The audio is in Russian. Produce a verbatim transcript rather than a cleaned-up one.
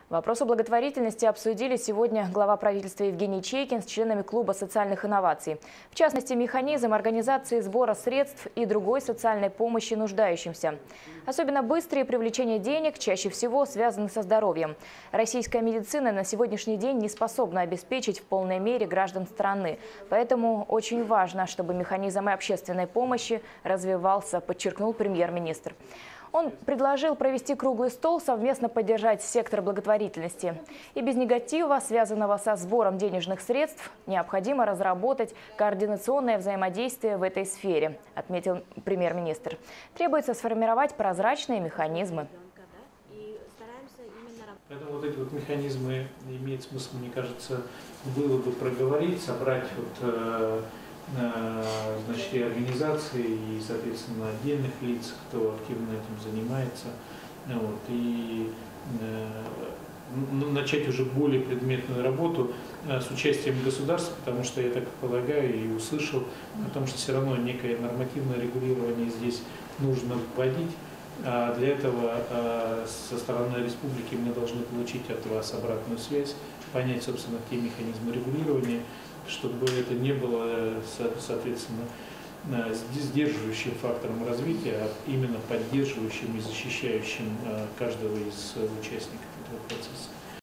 Вопросы благотворительности обсудили сегодня глава правительства Евгений Чайкин с членами клуба социальных инноваций. В частности, механизм организации сбора средств и другой социальной помощи нуждающимся. Особенно быстрое привлечение денег чаще всего связаны со здоровьем. Российская медицина на сегодняшний день не способна обеспечить в полной мере граждан страны. Поэтому очень важно, чтобы механизм общественной помощи развивался, подчеркнул премьер-министр. Он предложил провести круглый стол, совместно поддержать сектор благотворительности. И без негатива, связанного со сбором денежных средств, необходимо разработать координационное взаимодействие в этой сфере, отметил премьер-министр. Требуется сформировать прозрачные механизмы. Поэтому вот эти вот механизмы имеет смысл, мне кажется, было бы проговорить, собрать вот, э, значит, и организации, и, соответственно, отдельных лиц, кто активно этим занимается, вот, и э, начать уже более предметную работу э, с участием государства, потому что я так полагаю и услышал о том, что все равно некое нормативное регулирование здесь нужно вводить. А для этого э, со стороны республики мы должны получить от вас обратную связь, понять, собственно, те механизмы регулирования, чтобы это не было, соответственно, сдерживающим фактором развития, а именно поддерживающим и защищающим каждого из участников этого процесса.